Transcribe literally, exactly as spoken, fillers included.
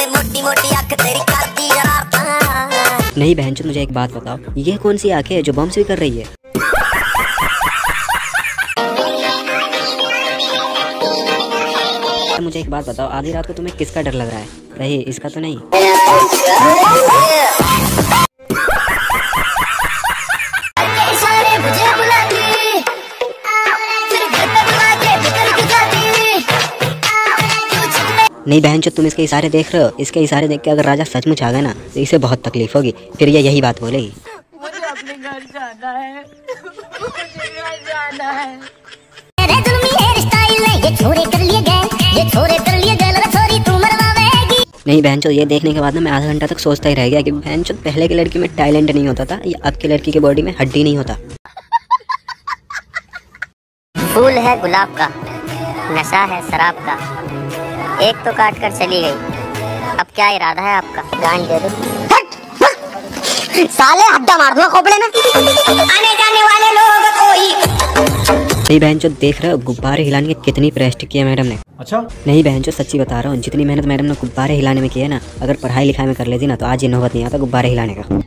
मोटी मोटी आंख तेरी करती शरारतां। नहीं बहनचोद, मुझे एक बात बताओ, ये कौन सी आंखें है जो बम्स भी कर रही है? मुझे एक बात बताओ, आधी रात को तुम्हें किसका डर लग रहा है? कहीं इसका तो नहीं? नहीं बहनचोद, तुम इसके इशारे देख रहे हो? इसके इशारे देख के अगर राजा सचमुच आ गया ना तो इसे बहुत तकलीफ होगी। फिर ये यही बात बोलेगी, मुझे अपने घर जाना है, मुझे घर जाना है। नहीं बहनचोद, ये देखने के बाद ना मैं आधा घंटा तक सोचता ही रह गया कि बहनचोद पहले की लड़की में टैलेंट नहीं होता था, या अब की लड़की की बॉडी में हड्डी नहीं होता। फूल है गुलाब का, नशा है शराब का, एक तो काट कर चली गई, अब क्या इरादा है आपका? जान दे दो। साले हड्डा मार दूंगा खोपड़े में। आने जाने वाले लोग कोई। नहीं बहनचोद, देख रहे हो गुब्बारे हिलाने की कितनी प्रैक्टिस की है मैडम ने? अच्छा नहीं बहनचोद, सच्ची बता रहा हूँ, जितनी मेहनत मैडम ने गुब्बारे हिलाने में की है ना, अगर पढ़ाई लिखाई में कर लेती ना तो आज ये नौबत नहीं आता गुब्बारे हिलाने का।